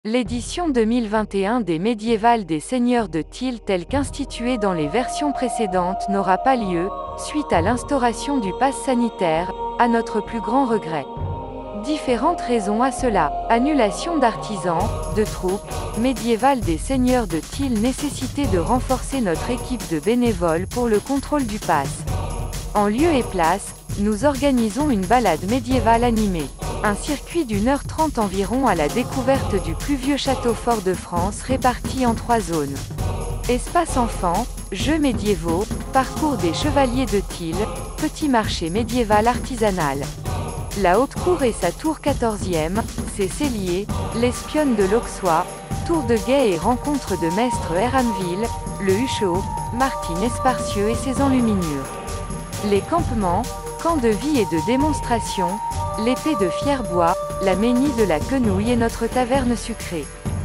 L'édition 2021 des médiévales des Seigneurs de Til telle qu'instituée dans les versions précédentes n'aura pas lieu, suite à l'instauration du pass sanitaire, à notre plus grand regret. Différentes raisons à cela: annulation d'artisans, de troupes, médiévales des Seigneurs de Til, nécessité de renforcer notre équipe de bénévoles pour le contrôle du pass. En lieu et place, nous organisons une balade médiévale animée. Un circuit d'1h30 environ à la découverte du plus vieux château fort de France réparti en 3 zones. Espace enfants, jeux médiévaux, parcours des chevaliers de Til, petit marché médiéval artisanal. La haute cour et sa tour 14e, ses celliers, l'espionne de l'Auxois, tour de guet et rencontre de Maître Eranville, le Hucheau, Martine Esparcieux et ses enluminures. Les campements, camps de vie et de démonstration, l'épée de Fierbois, la Ménie de la Quenouille et notre taverne sucrée.